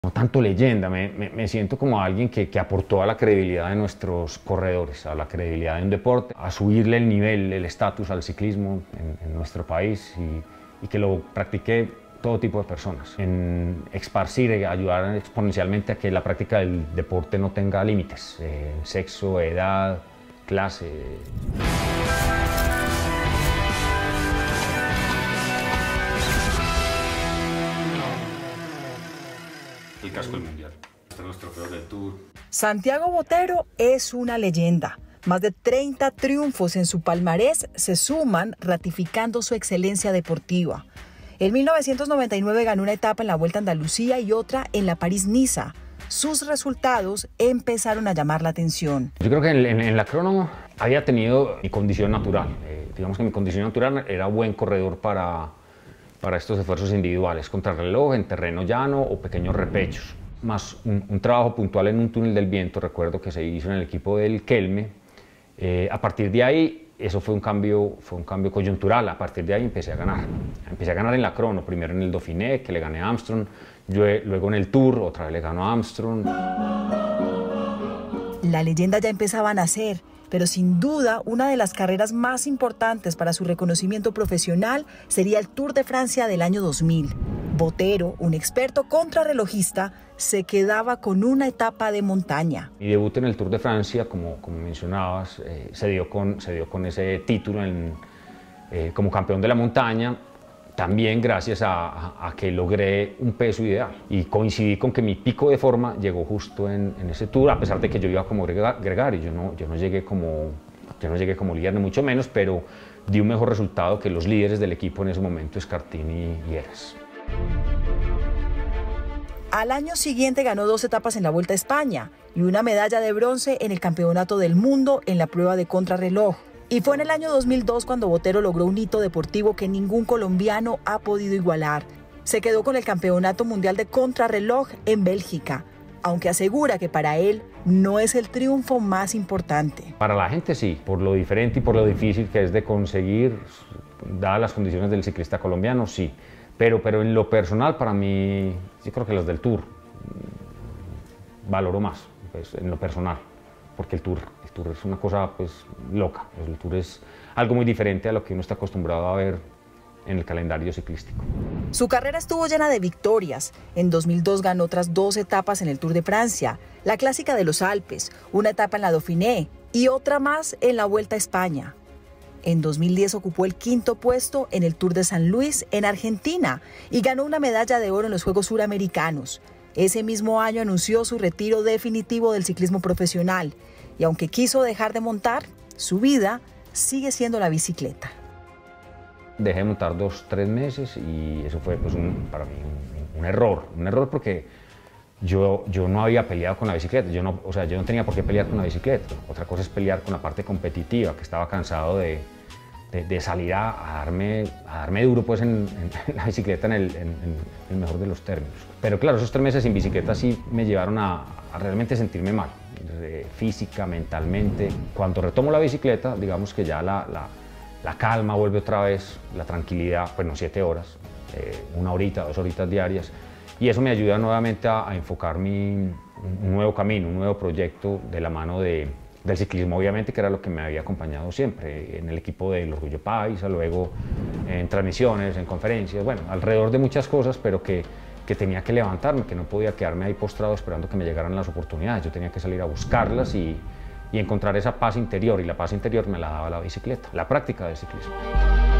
No tanto leyenda, me siento como alguien que aportó a la credibilidad de nuestros corredores, a la credibilidad de un deporte, a subirle el nivel, el estatus al ciclismo en nuestro país y que lo practique todo tipo de personas, en esparcir, ayudar exponencialmente a que la práctica del deporte no tenga límites, sexo, edad, clase. El casco del mundial. Están los trofeos del Tour. Santiago Botero es una leyenda. Más de 30 triunfos en su palmarés se suman ratificando su excelencia deportiva. En 1999 ganó una etapa en la Vuelta a Andalucía y otra en la París-Niza. Sus resultados empezaron a llamar la atención. Yo creo que en la crono había tenido mi condición natural. Digamos que mi condición natural era buen corredor para estos esfuerzos individuales, contrarreloj, en terreno llano o pequeños repechos. Más un trabajo puntual en un túnel del viento, recuerdo que se hizo en el equipo del Kelme. A partir de ahí, eso fue un cambio coyuntural. A partir de ahí empecé a ganar. Empecé a ganar en la crono, primero en el Dauphiné, que le gané a Armstrong, luego en el Tour, otra vez le ganó a Armstrong. La leyenda ya empezaba a nacer, pero sin duda una de las carreras más importantes para su reconocimiento profesional sería el Tour de Francia del año 2000. Botero, un experto contrarrelojista, se quedaba con una etapa de montaña. Mi debut en el Tour de Francia, como mencionabas, se dio con ese título como campeón de la montaña, también gracias a que logré un peso ideal y coincidí con que mi pico de forma llegó justo en ese Tour, a pesar de que yo iba como gregario, yo no llegué como líder, ni mucho menos, pero di un mejor resultado que los líderes del equipo en ese momento, Escartini y Heras. Al año siguiente ganó 2 etapas en la Vuelta a España y una medalla de bronce en el Campeonato del Mundo en la prueba de contrarreloj. Y fue en el año 2002 cuando Botero logró un hito deportivo que ningún colombiano ha podido igualar. Se quedó con el Campeonato Mundial de Contrarreloj en Bélgica, aunque asegura que para él no es el triunfo más importante. Para la gente sí, por lo diferente y por lo difícil que es de conseguir, dadas las condiciones del ciclista colombiano, sí. Pero en lo personal, para mí, yo creo que los del Tour valoro más, pues, en lo personal, porque el Tour es una cosa pues, loca. El Tour es algo muy diferente a lo que uno está acostumbrado a ver en el calendario ciclístico. Su carrera estuvo llena de victorias. En 2002 ganó otras 2 etapas en el Tour de Francia, la Clásica de los Alpes, una etapa en la Dauphiné y otra más en la Vuelta a España. En 2010 ocupó el 5º puesto en el Tour de San Luis en Argentina y ganó una medalla de oro en los Juegos Suramericanos. Ese mismo año anunció su retiro definitivo del ciclismo profesional y aunque quiso dejar de montar, su vida sigue siendo la bicicleta. Dejé de montar 2-3 meses y eso fue pues, para mí un error porque yo no había peleado con la bicicleta, yo no tenía por qué pelear con la bicicleta. Otra cosa es pelear con la parte competitiva, que estaba cansado de salir a darme duro pues, en la bicicleta en el mejor de los términos. Pero claro, esos 3 meses sin bicicleta sí me llevaron a realmente sentirme mal, física, mentalmente. Cuando retomo la bicicleta, digamos que ya la calma vuelve otra vez, la tranquilidad, bueno, 7 horas, 1 horita, 2 horitas diarias. Y eso me ayuda nuevamente a enfocar un nuevo camino, un nuevo proyecto de la mano del ciclismo, obviamente, que era lo que me había acompañado siempre, en el equipo del Orgullo Paisa, luego en transmisiones, en conferencias, bueno, alrededor de muchas cosas, pero que tenía que levantarme, que no podía quedarme ahí postrado esperando que me llegaran las oportunidades. Yo tenía que salir a buscarlas y encontrar esa paz interior, y la paz interior me la daba la bicicleta, la práctica del ciclismo.